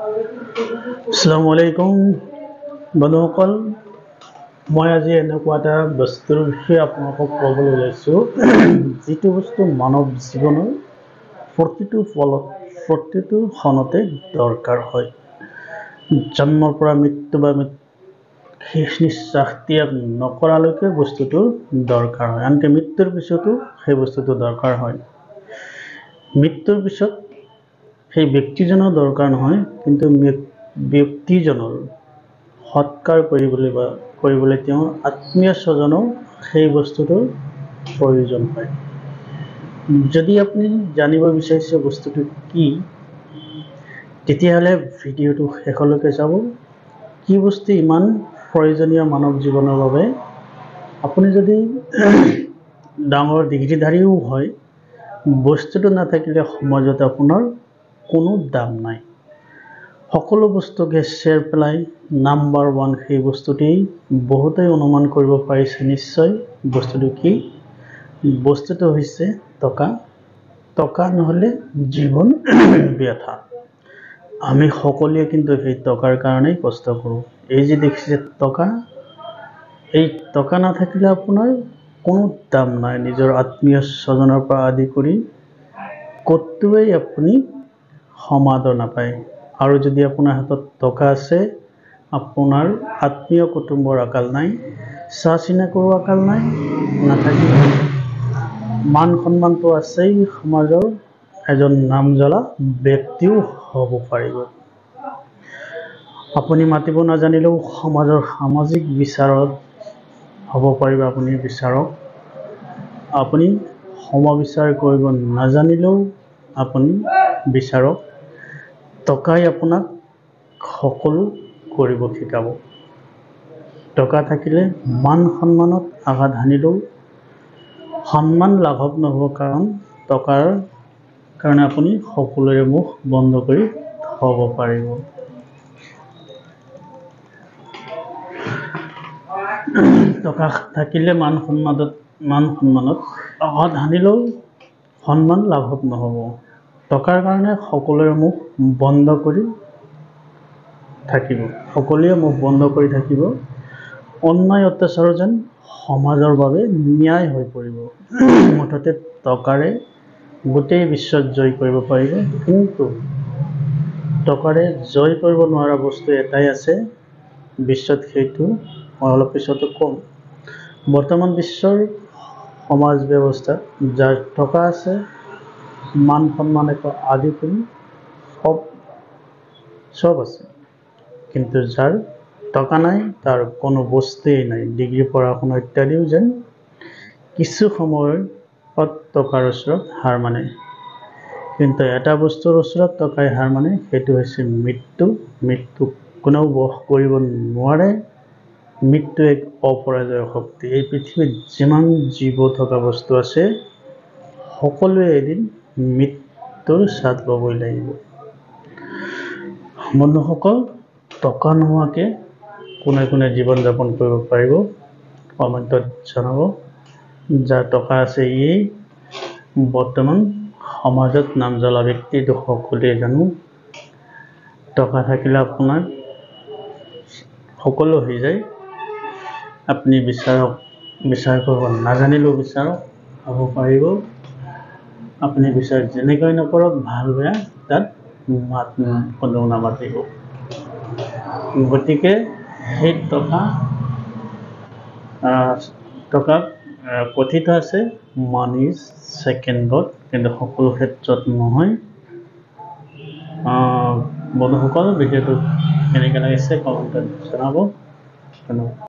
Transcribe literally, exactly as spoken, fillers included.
আসসালামু আলাইকুম বন্ধুসকল, মই আজি এনেকুৱা এটা বস্তুৰ বিষয়ে আপোনালোকক ক'বলৈ ওলাইছোঁ যিটো বস্তু মানৱ জীৱনৰ প্ৰতিটো ফলত প্ৰতিটো ক্ষণতে দৰকাৰ হয়। জন্মৰ পৰা মৃত্যু বা শেষ নিশ্বাস ত্যাগ নকৰালৈকে বস্তুটো দৰকাৰ হয়, আনকি মৃত্যুৰ পিছতো সেই বস্তুটো দৰকাৰ হয়। মৃত্যুৰ পিছত সেই ব্যক্তিজনৰ দৰকাৰ নহয়, কিন্তু ব্যক্তিজনৰ সৎকাৰ কৰিবলৈ বা কৰিবলৈ তেওঁৰ আত্মীয় স্বজনৰ সেই বস্তুটোৰ প্ৰয়োজন হয়। যদি আপুনি জানিব বিচাৰিছে বস্তুটো কি, তেতিয়াহ'লে ভিডিঅ'টো শেষলৈকে চাব। কি বস্তু ইমান প্ৰয়োজনীয় মানৱ জীৱনৰ বাবে? আপুনি যদি ডাঙৰ ডিগ্ৰীধাৰীও হয়, বস্তুটো নাথাকিলে সমাজত আপোনাৰ কোনো দাম নাই। সকলো বস্তুকে শ্বেয়াৰ পেলাই নাম্বাৰ ওৱান সেই বস্তুটেই বহুতেই অনুমান কৰিব পাৰিছে নিশ্চয়। বস্তুটো কি? বস্তুটো হৈছে টকা। টকা নহ'লে জীৱন ব্যথা। আমি সকলোৱে কিন্তু সেই টকাৰ কাৰণেই কষ্ট কৰোঁ। এই যে দেখিছে টকা, এই টকা নাথাকিলে আপোনাৰ কোনো দাম নাই। নিজৰ আত্মীয় স্বজনৰ পৰা আদি কৰি ক'তোৱেই আপুনি সমাদৰ নাপায়। আৰু যদি আপোনাৰ হাতত টকা আছে, আপোনাৰ আত্মীয় কুটুম্বৰ আকাল নাই, চা চিনাকৰো আকাল নাই, নাথাকিব। মান সন্মানটো আছেই, সমাজৰ এজন নাম জ্বলা ব্যক্তিও হ'ব পাৰিব। আপুনি মাতিব নাজানিলেও সমাজৰ সামাজিক বিচাৰত হ'ব পাৰিব আপুনি বিচাৰক। আপুনি সমবিচাৰ কৰিব নাজানিলেও আপুনি বিচাৰক। টকাই আপোনাক সকলো কৰিব শিকাব। টকা থাকিলে মান সন্মানত আঘাত হানিলেও সন্মান লাঘৱ নহ'ব, কাৰণ টকাৰ কাৰণে আপুনি সকলোৰে মুখ বন্ধ কৰি থ'ব পাৰিব। টকা থাকিলে মান সন্মানত মান সন্মানত আঘাত হানিলেও সন্মান লাঘৱ নহ'ব। টকাৰ কাৰণে সকলোৰে মুখ বন্ধ কৰি থাকিব, সকলোৱে মুখ বন্ধ কৰি থাকিব। অন্যায় অত্যাচাৰ যেন সমাজৰ বাবে ন্যায় হৈ পৰিব। মুঠতে টকাৰে গোটেই বিশ্বত জয় কৰিব পাৰিব, কিন্তু টকাৰে জয় কৰিব নোৱাৰা বস্তু এটাই আছে বিশ্বত, সেইটো মই অলপ পিছতো ক'ম। বৰ্তমান বিশ্বৰ সমাজ ব্যৱস্থা, যাৰ টকা আছে, মান সন্মানে আদি কৰি সব চব আছে, কিন্তু যাৰ টকা নাই তাৰ কোনো বস্তুৱেই নাই। ডিগ্ৰী পঢ়া শুনা ইত্যাদিও যেন কিছু সময়ত টকাৰ ওচৰত হাৰ মানে, কিন্তু এটা বস্তুৰ ওচৰত টকাই হাৰ মানে, সেইটো হৈছে মৃত্যু। মৃত্যু কোনেও বস কৰিব নোৱাৰে। মৃত্যু এক অপৰাজয় শক্তি। এই পৃথিৱীত যিমান জীৱ থকা বস্তু আছে, সকলোৱে এদিন মৃত্যুৰ স্বাদ ল'বই লাগিব। বন্ধুসকল, টকা নোহোৱাকৈ কোনে কোনে জীৱন যাপন কৰিব পাৰিব কমেণ্টত জনাব। যাৰ টকা আছে ইয়েই বৰ্তমান সমাজত নাম জ্বলা ব্যক্তি, এইটো সকলোৱে জানো। টকা থাকিলে আপোনাৰ সকলো হৈ যায়। আপুনি বিচাৰক, বিচাৰ কৰিব নাজানিলেও বিচাৰক, হ'ব পাৰিব। আপুনি বিচাৰ যেনেকৈ নকৰক, ভাল বেয়া তাত মাত কোনেও নামাতিব। গতিকে সেই টকা টকাত কথিত আছে মানি ইজ ছেকেণ্ড গড, কিন্তু সকলো ক্ষেত্ৰত নহয়। বন্ধুসকল, ভিডিঅ'টো কেনেকৈ লাগিছে কমেণ্টত জনাব। ধন্যবাদ।